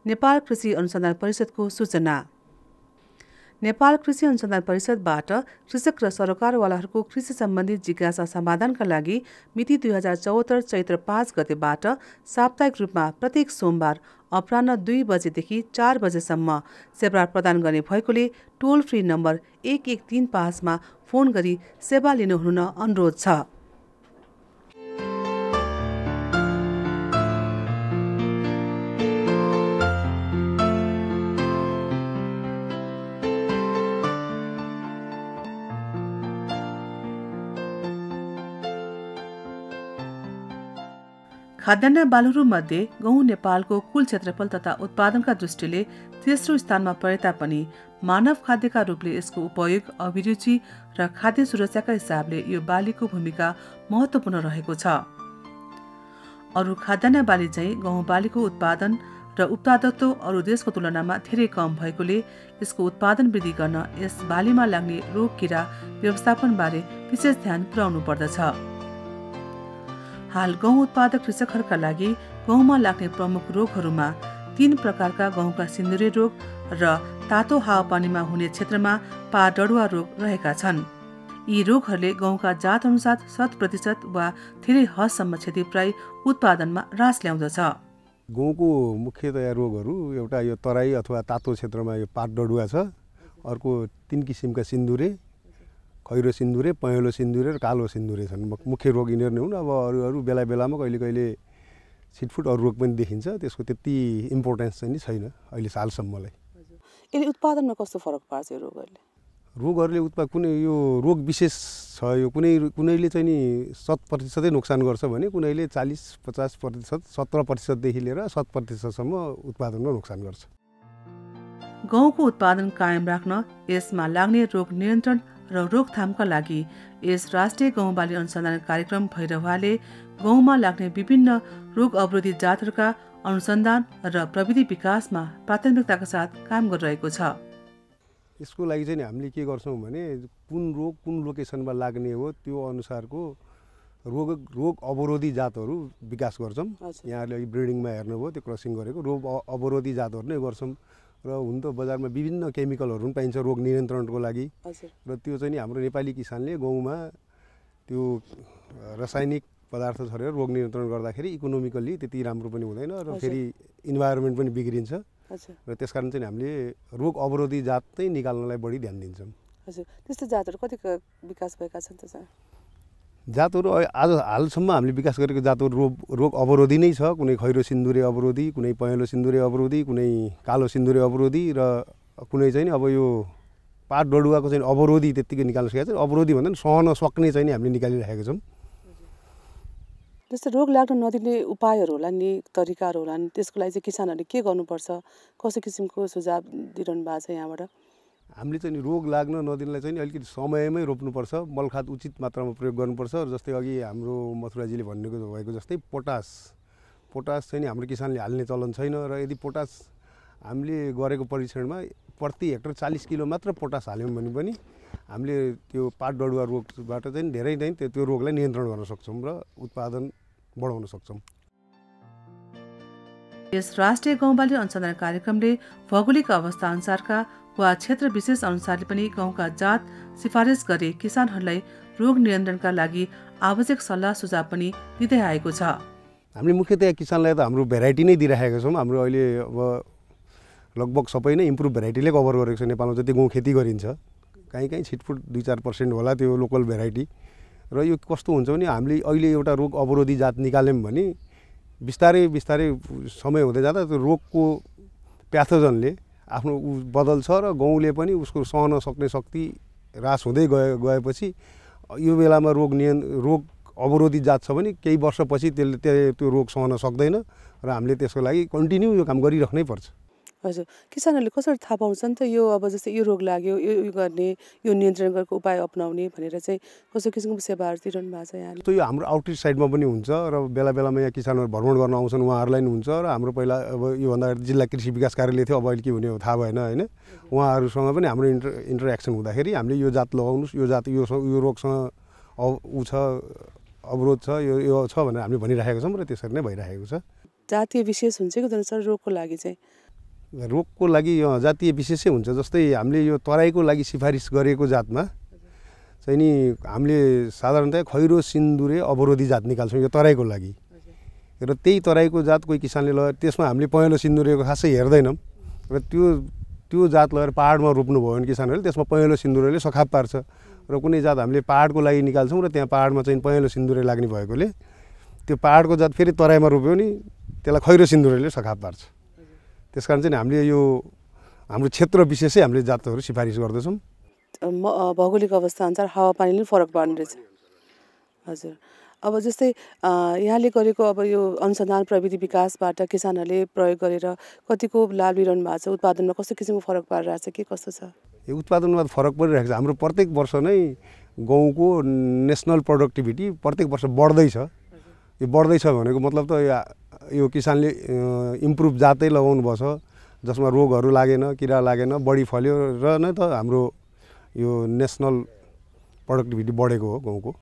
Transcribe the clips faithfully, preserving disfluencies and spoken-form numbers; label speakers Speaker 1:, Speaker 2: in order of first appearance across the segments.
Speaker 1: नेपाल कृषि अनुसन्धान परिषदको सूचना। नेपाल कृषि अनुसन्धान परिषदबाट कृषक र सरोकारवालाहरूको कृषि सम्बन्धी जिज्ञासा समाधानका लागि मिति दुई हजार चौहत्तर चैत्र पाँच गतेबाट साप्ताहिक रूपमा प्रत्येक सोमबार अपराह्न दुई बजेदेखि चार बजेसम्म सेवा प्रदान गर्ने भएकोले टोल फ्री नम्बर एक एक तीन पाँचमा फोन गरी सेवा लिनुहुन अनुरोध छ। खाद्यान्न बालीहरूमध्ये गहुँ नेपालको कुल क्षेत्रफल तथा उत्पादनका दृष्टिले तेस्रो स्थानमा परे तापनि मानव खाद्यका रूपले यसको उपयोग, अभिरुचि र खाद्य सुरक्षाका हिसाबले यो बालीको भूमिका महत्त्वपूर्ण रहेको छ। अरू खाद्यान्न बाली चाहिँ गहुँ बालीको उत्पादन र उत्पादकत्व अरू देशको तुलनामा धेरै कम भएकोले यसको उत्पादन वृद्धि गर्न यस बालीमा लाग्ने रोग किरा व्यवस्थापनबारे विशेष ध्यान पुर्याउनु पर्दछ। हाल गहुँ उत्पादक कृषकहरूका लागि गहुँमा लाग्ने प्रमुख रोगहरूमा तीन प्रकारका गहुँका सिन्दुरे रोग र तातो हावापानीमा हुने क्षेत्रमा पा डडुवा रोग रहेका छन्। यी रोगहरूले गहुँका जात अनुसार शत प्रतिशत वा धेरै हदसम्म क्षति पुर्याई उत्पादनमा ह्रास ल्याउँदछ।
Speaker 2: गहुँको मुख्यतया रोगहरू एउटा यो तराई अथवा तातो क्षेत्रमा यो पात डडुवा छ, अर्को तीन किसिमका सिन्दुरे, खैरो सिन्दुरे, पहेँलो सिन्दुरे र कालो सिन्दुरे छन्। मुख्य रोग यिनीहरू नै हुन्। अब अरू अरू बेला बेलामा कहिले कहिले छिटफुट अरू रोग पनि देखिन्छ, त्यसको त्यति इम्पोर्टेन्स चाहिँ नि छैन अहिले सालसम्मलाई।
Speaker 1: यसले उत्पादनमा कस्तो फरक पार्छ यो रोगहरूले?
Speaker 2: रोगहरूले उत्पाद कुनै यो रोग विशेष छ, यो कुनै कुनैले चाहिँ नि शत प्रतिशतै नोक्सान गर्छ भने कुनैले चालिस पचास प्रतिशत सत्र प्रतिशतदेखि लिएर शत प्रतिशतसम्म उत्पादनमा नोक्सान गर्छ।
Speaker 1: गहुँको उत्पादन कायम राख्न यसमा लाग्ने रोग नियन्त्रण र रोकथामका लागि यस राष्ट्रिय गहुँ बाली अनुसन्धान कार्यक्रम भैरवाले गहुँमा लाग्ने विभिन्न रोग अवरोधी जातहरूका अनुसन्धान र प्रविधि विकासमा प्राथमिकताका साथ काम गरिरहेको छ।
Speaker 2: यसको लागि चाहिँ हामीले के गर्छौँ भने कुन रोग कुन लोकेसनमा लाग्ने हो त्यो अनुसारको रोग रोग अवरोधी जातहरू विकास गर्छौँ। यहाँले ब्रिडिङमा हेर्नुभयो त्यो क्रसिङ गरेको रोग अवरोधी जातहरू नै गर्छौँ। र हुन त बजारमा विभिन्न केमिकलहरू पनि पाइन्छ रोग नियन्त्रणको लागि, र त्यो चाहिँ नि हाम्रो नेपाली किसानले गहुँमा त्यो रासायनिक पदार्थ छरेर रोग नियन्त्रण गर्दाखेरि इकोनोमिकल्ली त्यति राम्रो पनि हुँदैन र फेरि इन्भाइरोमेन्ट पनि बिग्रिन्छ। र त्यसकारण चाहिँ हामीले रोग अवरोधी जात चाहिँ निकाल्नलाई बढी ध्यान दिन्छौँ।
Speaker 1: हजुर, त्यस्तो जातहरू कति विकास भएका छन् त सर?
Speaker 2: जातहरू आज हालसम्म हामीले विकास गरेको जातहरू रोग रोग अवरोधी नै छ। कुनै खैरो सिन्दुरे अवरोधी, कुनै पहेँलो सिन्दुरे अवरोधी, कुनै कालो सिन्दुरे अवरोधी र कुनै चाहिँ अब यो पात डडुवाको चाहिँ अवरोधी त्यत्तिकै निकाल्न सकेको छ। अवरोधी भन्दा पनि सहन सक्ने चाहिँ नि हामीले निकालिरहेका छौँ।
Speaker 1: जस्तो रोग लाग्न नदिने उपायहरू होला नि, तरिकाहरू होला नि, त्यसको लागि चाहिँ किसानहरूले के गर्नुपर्छ, कस्तो किसिमको सुझाव दिइरहनु भएको छ यहाँबाट?
Speaker 2: हामीले चाहिँ रोग लाग्न नदिनलाई चाहिँ अलिकति समयमै रोप्नुपर्छ, मलखाद उचित मात्रामा प्रयोग गर्नुपर्छ। र जस्तै अघि हाम्रो मथुराजीले भन्नुको भएको जस्तै पोटास पोटास चाहिँ नि हाम्रो किसानले हाल्ने चलन छैन, र यदि पोटास हामीले गरेको परीक्षणमा प्रति हेक्टर चालिस किलो मात्र पोटास हाल्यौँ भने पनि हामीले त्यो पात डडुवा रोगबाट चाहिँ धेरै नै त्यो रोगलाई नियन्त्रण गर्न सक्छौँ र उत्पादन बढाउन सक्छौँ।
Speaker 1: यस राष्ट्रिय गहुँ बाली अनुसन्धान कार्यक्रमले भौगोलिक अवस्था अनुसारका वा क्षेत्र विशेष अनुसारले पनि गहुँका जात सिफारिस गरे किसानहरूलाई रोग नियन्त्रणका लागि आवश्यक सल्लाह सुझाव पनि दिँदै आएको छ।
Speaker 2: हामीले मुख्यतया किसानलाई त हाम्रो भेराइटी नै दिइराखेका छौँ। हाम्रो अहिले अब लगभग सबै नै इम्प्रुभ भेराइटीले कभर गरेको छ। नेपालमा जति गहुँ खेती गरिन्छ कहीँ कहीँ छिटफुट दुई चार पर्सेन्ट होला त्यो लोकल भेराइटी। र यो कस्तो हुन्छ भने हामीले अहिले एउटा रोग अवरोधी जात निकाल्यौँ भने बिस्तारै बिस्तारै समय हुँदै जाँदा त्यो रोगको प्याथोजनले आफ्नो उ बदल्छ र गहुँले पनि उसको सहन सक्ने शक्ति ह्रास हुँदै गए गएपछि यो बेलामा रोग नियन रोग अवरोधी जात छ भने केही वर्षपछि त्यसले त्यो रोग सहन सक्दैन र हामीले त्यसको लागि कन्टिन्यू यो काम गरिराख्नै पर्छ।
Speaker 1: हजुर, किसानहरूले कसरी थाहा पाउँछन् त यो अब जस्तै यो रोग लाग्यो यो गर्ने यो नियन्त्रण गरेको उपाय अपनाउने भनेर चाहिँ कस्तो किसिमको सेवाहरू दिइरहनु भएको छ यहाँले?
Speaker 2: त्यो यो हाम्रो आउटरिच साइडमा पनि हुन्छ र बेला बेलामा यहाँ किसानहरू भ्रमण गर्न आउँछन्, उहाँहरूलाई पनि हुन्छ। र हाम्रो पहिला अब योभन्दा जिल्ला कृषि विकास कार्यालय थियो, अब अहिले के हुने हो थाहा भएन होइन। उहाँहरूसँग पनि हाम्रो इन्टर इन्टरेक्सन हुँदाखेरि हामीले यो जात लगाउनुहोस्, यो जात यो यो रोगसँग ऊ छ अवरोध छ यो यो छ भनेर हामीले भनिराखेका छौँ र त्यसरी नै भइरहेको छ।
Speaker 1: जातीय विशेष हुन्छ कि सर रोगको लागि चाहिँ?
Speaker 2: रोगको लागि जातीय विशेषै हुन्छ। जस्तै हामीले यो तराईको लागि सिफारिस गरेको जातमा चाहिँ नि हामीले साधारणतया खैरो सिन्दुरे अवरोधी जात निकाल्छौँ यो तराईको लागि। र त्यही तराईको जात कोही किसानले लगाएर त्यसमा हामीले पहेँलो सिन्दुरेको खासै हेर्दैनौँ र त्यो त्यो जात लगाएर पाहाडमा रोप्नुभयो भने किसानहरूले त्यसमा पहेँलो सिन्दुरेले सखाप पार्छ। र कुनै जात हामीले पाहाडको लागि निकाल्छौँ र त्यहाँ पाहाडमा चाहिँ पहेँलो सिन्दुरे लाग्ने भएकोले त्यो पाहाडको जात फेरि तराईमा रोप्यो नि त्यसलाई खैरो सिन्दुरेले सखाप पार्छ। त्यसकारण चाहिँ हामीले यो हाम्रो क्षेत्र विशेषै हामीले जातहरू सिफारिस गर्दछौँ।
Speaker 1: भौगोलिक अवस्था अनुसार हावापानीले फरक पार्ने रहेछ। हजुर, अब जस्तै यहाँले गरेको अब यो अनुसन्धान प्रविधि विकासबाट किसानहरूले प्रयोग गरेर कतिको लाभ लिइरहनु भएको छ, उत्पादनमा कस्तो किसिमको फरक पारिरहेको छ, के कस्तो छ?
Speaker 2: यो उत्पादनमा फरक परिरहेको छ। हाम्रो प्रत्येक वर्ष नै गहुँको नेसनल प्रोडक्टिभिटी प्रत्येक वर्ष बढ्दैछ। यो बढ्दैछ भनेको मतलब त यो किसानले इम्प्रुभ जातै लगाउनु भएको छ जसमा रोगहरू लागेन, किरा लागेन, बढी फल्यो र नै त हाम्रो यो नेसनल प्रोडक्टिभिटी बढेको हो गहुँको।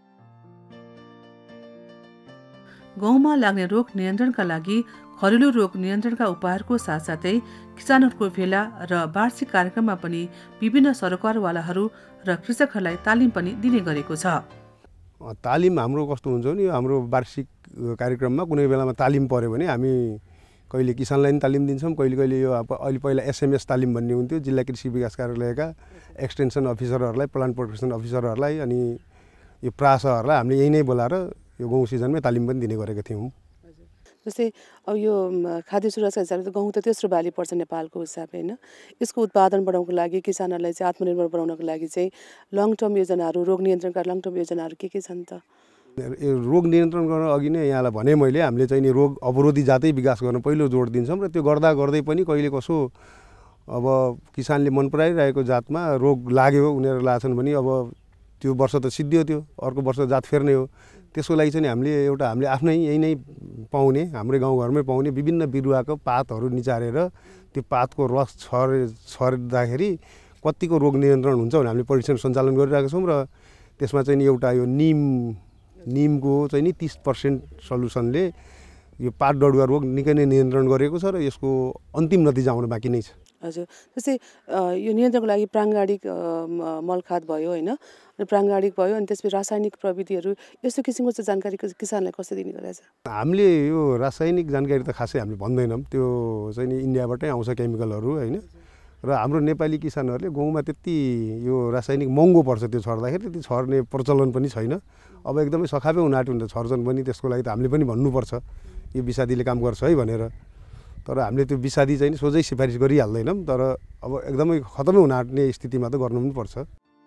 Speaker 1: गहुँमा लाग्ने रोग नियन्त्रणका लागि घरेलु रोग नियन्त्रणका उपायहरूको साथसाथै किसानहरूको भेला र वार्षिक कार्यक्रममा पनि विभिन्न सरकारवालाहरू र कृषकहरूलाई तालिम पनि दिने गरेको छ।
Speaker 2: तालिम हाम्रो कस्तो हुन्छ भने हाम्रो वार्षिक कार्यक्रममा कुनै बेलामा तालिम पऱ्यो भने हामी कहिले किसानलाई पनि तालिम दिन्छौँ, कहिले कहिले यो अहिले पहिला एसएमएस तालिम भन्ने हुन्थ्यो, जिल्ला कृषि विकास कार्यालयका एक्सटेन्सन अफिसरहरूलाई, प्लान्ट प्रोटेक्सन अफिसरहरूलाई अनि यो प्रासहरूलाई हामीले यही नै बोलाएर यो गहुँ सिजनमै तालिम पनि दिने गरेका थियौँ।
Speaker 1: जस्तै अब यो खाद्य सुरक्षा हिसाबले त गहुँ त तेस्रो बाली पर्छ नेपालको हिसाबले होइन। यसको उत्पादन बढाउनको लागि किसानहरूलाई चाहिँ आत्मनिर्भर बनाउनको लागि चाहिँ लङ टर्म योजनाहरू, रोग नियन्त्रणका लङ टर्म योजनाहरू के के छन् त?
Speaker 2: रोग नियन्त्रण गर्न अघि नै यहाँलाई भने मैले हामीले चाहिँ नि रोग अवरोधी जातै विकास गर्न पहिलो जोड दिन्छौँ र त्यो गर्दा गर्दै पनि कहिले कसो अब किसानले मन पराइरहेको जातमा रोग लाग्यो उनीहरू लाछन् भने अब त्यो वर्ष त सिद्धियो, त्यो अर्को वर्ष जात फेर्ने हो। त्यसको लागि चाहिँ हामीले एउटा हामीले आफ्नै यही नै पाउने हाम्रै गाउँघरमै पाउने विभिन्न बिरुवाको पातहरू निचारेर त्यो पातको रस छरे छर्दाखेरि कतिको रोग नियन्त्रण हुन्छ भने हामीले परीक्षण सञ्चालन गरिरहेका छौँ। र त्यसमा चाहिँ एउटा यो निम निमको चाहिँ नि तीस पर्सेन्ट सल्युसनले यो पात डढुवा रोग निकै नै नियन्त्रण गरेको छ र यसको अन्तिम नतिजा आउन बाँकी नै छ।
Speaker 1: हजुर, जस्तै यो नियन्त्रणको लागि प्राङ्गाणिक मलखाद भयो होइन, प्राङ्गाणिक भयो अनि त्यसपछि रासायनिक प्रविधिहरू यस्तो किसिमको चाहिँ जानकारी किसानलाई कसरी दिने गरेछ?
Speaker 2: हामीले यो रासायनिक जानकारी त खासै हामीले भन्दैनौँ, त्यो चाहिँ नि इन्डियाबाटै आउँछ केमिकलहरू होइन। र हाम्रो नेपाली किसानहरूले गहुँमा त्यति यो रासायनिक महँगो पर्छ, त्यो छर्दाखेरि त्यति छर्ने प्रचलन पनि छैन। अब एकदमै सखापै उनाट्यो भने त छर्छन् पनि, त्यसको लागि त हामीले पनि भन्नुपर्छ यो विषादीले काम गर्छ है भनेर। तर हामीले त्यो विषादी चाहिँ नि सोझै सिफारिस गरिहाल्दैनौँ, तर अब एकदमै खतमै उनाट्ने स्थितिमा त गर्नु पनि पर्छ।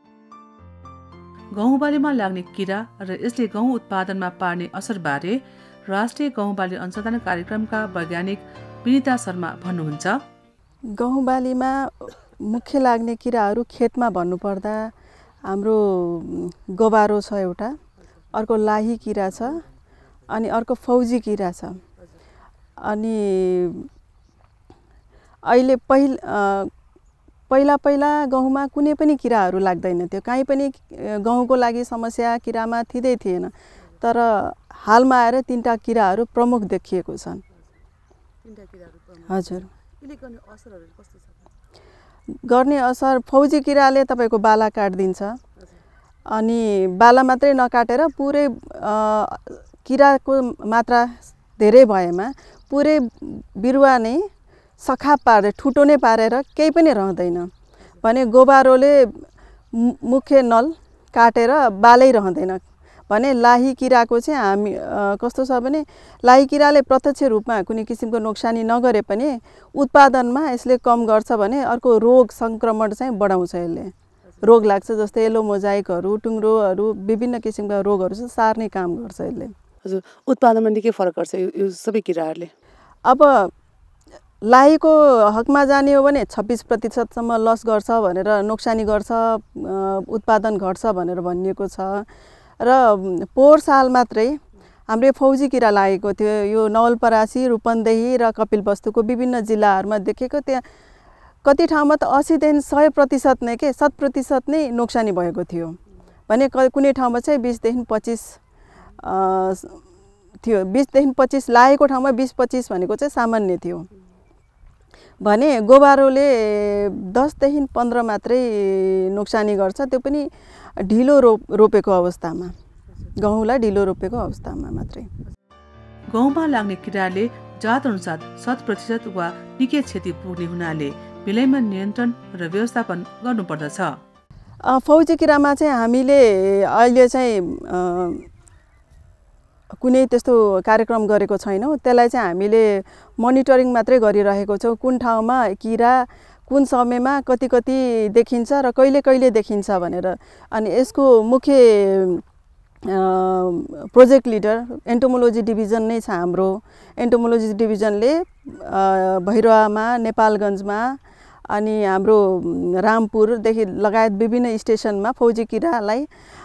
Speaker 1: गहुँ बालीमा लाग्ने किरा र यसले गहुँ उत्पादनमा पार्ने असरबारे राष्ट्रिय गहुँ बाली अनुसन्धान कार्यक्रमका वैज्ञानिक विनिता शर्मा भन्नुहुन्छ।
Speaker 3: गहुँ बालीमा मुख्य लाग्ने किराहरू खेतमा भन्नुपर्दा हाम्रो गोबारो छ एउटा, अर्को लाही किरा छ, अनि अर्को फौजी किरा छ। अनि अहिले पहिल पहिला पहिला गहुँमा कुनै पनि किराहरू लाग्दैन थियो, काहीँ पनि गहुँको लागि समस्या किरामा थिँदै थिएन। तर हालमा आएर तिनवटा किराहरू प्रमुख देखिएको छन्। हजुर, गर्ने असर फौजी किराले तपाईँको बाला काटिदिन्छ, अनि बाला मात्रै नकाटेर पुरै किराको मात्रा धेरै भएमा पुरै बिरुवा नै सखाप पारेर ठुटो नै पारेर केही पनि रहँदैन भने गोबारोले मुख्य नल काटेर बालै रहँदैन भने लाही किराको चाहिँ हामी कस्तो छ भने लाही किराले प्रत्यक्ष रूपमा कुनै किसिमको नोक्सानी नगरे पनि उत्पादनमा यसले कम गर्छ भने अर्को रोग सङ्क्रमण चाहिँ बढाउँछ। यसले रोग लाग्छ जस्तै येलो मोजाइकहरू, टुङ्ग्रोहरू, विभिन्न किसिमका रोगहरू चाहिँ सार्ने काम गर्छ यसले।
Speaker 1: हजुर, उत्पादनमा निकै फरक गर्छ यो सबै किराहरूले।
Speaker 3: अब लाहीको हकमा जाने हो भने छब्बिस प्रतिशतसम्म लस गर्छ भनेर, नोक्सानी गर्छ, उत्पादन घट्छ भनेर भनिएको छ। र पोहोर साल मात्रै हाम्रो फौजी किरा लागेको थियो, यो नवलपरासी, रूपन्देही र कपिलवस्तुको विभिन्न जिल्लाहरूमा देखेको। त्यहाँ कति ठाउँमा त अस्सीदेखि सय प्रतिशत नै के शत प्रतिशत नै नोक्सानी भएको थियो भने कुनै ठाउँमा चाहिँ बिसदेखि पच्चिस थियो, बिसदेखि पच्चिस लागेको ठाउँमा बिस पच्चिस भनेको चाहिँ सामान्य थियो। भने गोबारोले दसदेखि पन्ध्र मात्रै नोक्सानी गर्छ, त्यो पनि ढिलो रोप रोपेको अवस्थामा, गहुँलाई ढिलो रोपेको अवस्थामा मात्रै।
Speaker 1: गहुँमा लाग्ने किराले जात अनुसार शत प्रतिशत वा निकै क्षति पुग्ने हुनाले बेलैमा नियन्त्रण र व्यवस्थापन गर्नुपर्दछ।
Speaker 3: फौजी किरामा चाहिँ हामीले अहिले चाहिँ कुनै त्यस्तो कार्यक्रम गरेको छैनौँ। त्यसलाई चाहिँ हामीले मोनिटरिङ मात्रै गरिरहेको छौँ, कुन ठाउँमा किरा कुन समयमा कति कति देखिन्छ र कहिले कहिले देखिन्छ भनेर। अनि यसको मुख्य प्रोजेक्ट लिडर एन्टोमोलोजी डिभिजन नै छ हाम्रो। एन्टोमोलोजी डिभिजनले भैरवामा, नेपालगञ्जमा अनि हाम्रो रामपुरदेखि लगायत विभिन्न स्टेसनमा फौजी किरालाई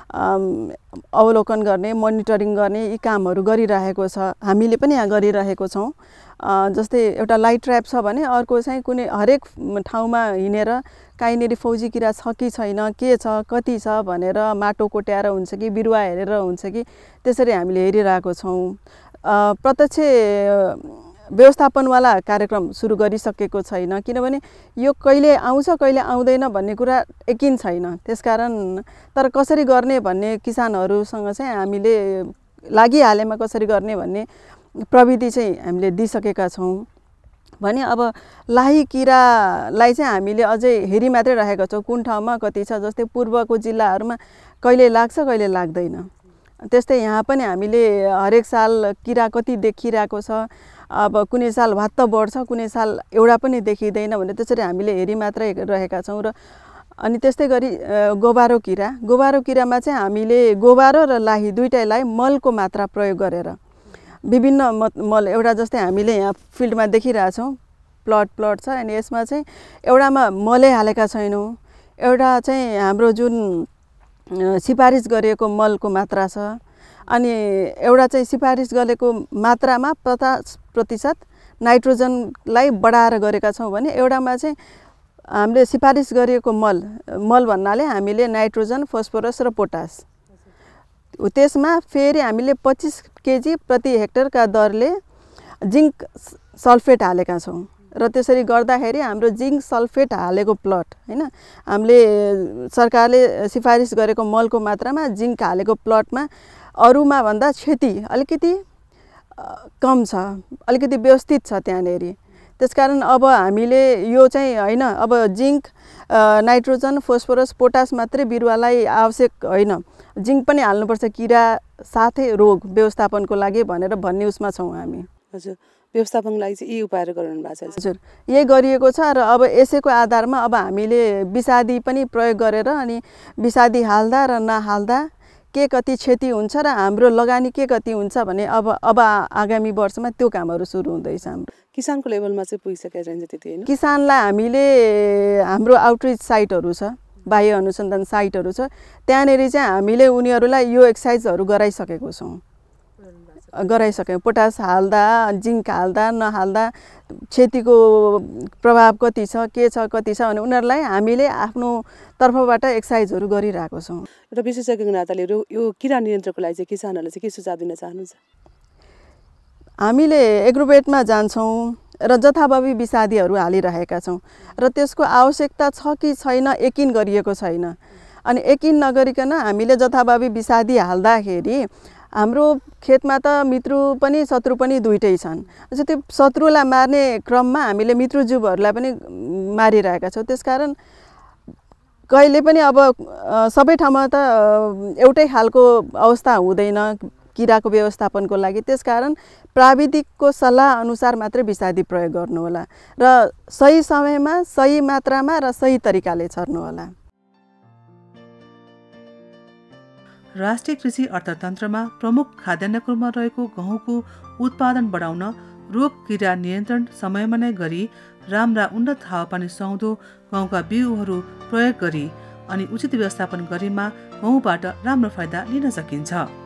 Speaker 3: अवलोकन गर्ने, मोनिटरिङ गर्ने यी कामहरू गरिरहेको छ। हामीले पनि यहाँ गरिरहेको छौँ। जस्तै एउटा लाइट ट्र्याप छ भने अर्को चाहिँ कुनै हरेक ठाउँमा हिँडेर कहीँनिर फौजी किरा छ कि छैन, के छ, कति छ भनेर माटो कोट्याएर हुन्छ कि बिरुवा हेरेर हुन्छ कि त्यसरी हामीले हेरिरहेको छौँ। प्रत्यक्ष व्यवस्थापनवाला कार्यक्रम सुरु गरिसकेको छैन, किनभने यो कहिले आउँछ कहिले आउँदैन भन्ने कुरा यकिन छैन। त्यसकारण तर कसरी गर्ने भन्ने किसानहरूसँग चाहिँ हामीले लागिहालेमा कसरी गर्ने भन्ने प्रविधि चाहिँ हामीले दिइसकेका छौँ। भने अब लाही किरालाई चाहिँ हामीले अझै हेरि मात्रै राखेका छौँ, कुन ठाउँमा कति छ। जस्तै पूर्वको जिल्लाहरूमा कहिले लाग्छ कहिले लाग्दैन। त्यस्तै यहाँ पनि हामीले हरेक साल किरा कति देखिरहेको छ, अब कुनै साल भात्त बढ्छ, कुनै साल एउटा पनि देखिँदैन भने त्यसरी हामीले हेरि मात्रै रहेका छौँ। र अनि त्यस्तै गरी गोबारो किरा गोबारो किरामा चाहिँ हामीले गोबारो र लाही दुईटैलाई मलको मात्रा प्रयोग गरेर विभिन्न मल एउटा जस्तै हामीले यहाँ फिल्डमा देखिरहेछौँ, प्लट प्लट छ। अनि यसमा चाहिँ एउटामा मलै हालेका छैनौँ, एउटा चाहिँ हाम्रो जुन सिफारिस गरिएको मलको मात्रा छ, अनि एउटा चाहिँ सिफारिस गरेको मात्रामा पचास प्रतिशत नाइट्रोजनलाई बढाएर गरेका छौँ भने एउटामा चाहिँ हामीले सिफारिस गरिएको मल मल भन्नाले हामीले नाइट्रोजन, फोस्फोरस र पोटास, त्यसमा फेरि हामीले पच्चिस केजी प्रति हेक्टरका दरले जिङ्क सल्फेट हालेका छौँ। र त्यसरी गर्दाखेरि हाम्रो जिङ्क सल्फेट हालेको प्लट हैन, हामीले सरकारले सिफारिस गरेको मलको मात्रामा जिङ्क हालेको प्लटमा अरूमा भन्दा क्षति अलिकति कम छ, अलिकति व्यवस्थित छ त्यहाँनेरि। त्यसकारण अब हामीले यो चाहिँ होइन, अब जिङ्क, नाइट्रोजन, फोस्फोरस, पोटास मात्रै बिरुवालाई आवश्यक होइन, जिङ्क पनि हाल्नुपर्छ किरा साथै रोग व्यवस्थापनको लागि भनेर भन्ने उसमा छौँ हामी।
Speaker 1: हजुर, व्यवस्थापनको लागि चाहिँ यी उपायहरू गरिरहनु भएको छ?
Speaker 3: हजुर, यही गरिएको छ। र अब यसैको आधारमा अब हामीले विषादी पनि प्रयोग गरेर अनि विषादी हाल्दा र नहाल्दा के कति क्षति हुन्छ र हाम्रो लगानी के कति हुन्छ भने अब अब आगामी वर्षमा त्यो कामहरू सुरु हुँदैछ। हाम्रो
Speaker 1: किसानको लेभलमा चाहिँ पुगिसकेको चाहिन्छ त्यति होइन?
Speaker 3: किसानलाई हामीले हाम्रो आउटरिच साइटहरू छ, बाह्य अनुसन्धान साइटहरू छ, त्यहाँनिर चाहिँ हामीले उनीहरूलाई यो एक्सर्साइजहरू गराइसकेको छौँ गराइसक्यौँ पोटास हाल्दा, जिङ्क हाल्दा नहाल्दा क्षतिको प्रभाव कति छ, के छ, कति छ भने उनीहरूलाई हामीले आफ्नो तर्फबाट एक्सर्साइजहरू गरिरहेको छौँ।
Speaker 1: र विशेषज्ञको नाताले यो किरा नियन्त्रणको लागि चाहिँ किसानहरूलाई चाहिँ के सुझाव दिन चाहनुहुन्छ?
Speaker 3: हामीले एग्रोभेटमा जान्छौँ र जथाभावी विषादीहरू हालिरहेका छौँ र त्यसको आवश्यकता छ कि छैन यकिन गरिएको छैन। अनि यकिन नगरिकन हामीले जथाभावी विषादी हाल्दाखेरि हाम्रो खेतमा त मित्रु पनि शत्रु पनि दुइटै छन्। त्यो शत्रुलाई मार्ने क्रममा हामीले मित्रजुहरूलाई पनि मारिरहेका छौँ। त्यसकारण कहिले पनि अब सबै ठाउँमा त एउटै खालको अवस्था हुँदैन किराको व्यवस्थापनको लागि। त्यसकारण प्राविधिकको सल्लाह अनुसार मात्रै विषादी प्रयोग गर्नुहोला र सही समयमा, सही मात्रामा र सही तरिकाले छर्नुहोला।
Speaker 1: राष्ट्रिय कृषि अर्थतन्त्रमा प्रमुख खाद्यान्नको रूपमा रहेको गहुँको उत्पादन बढाउन रोग किरा नियन्त्रण समयमा नै गरी राम्रा उन्नत हावापानी सुहाउँदो गहुँका बिउहरू प्रयोग गरी अनि उचित व्यवस्थापन गरेमा गहुँबाट राम्रो फाइदा लिन सकिन्छ।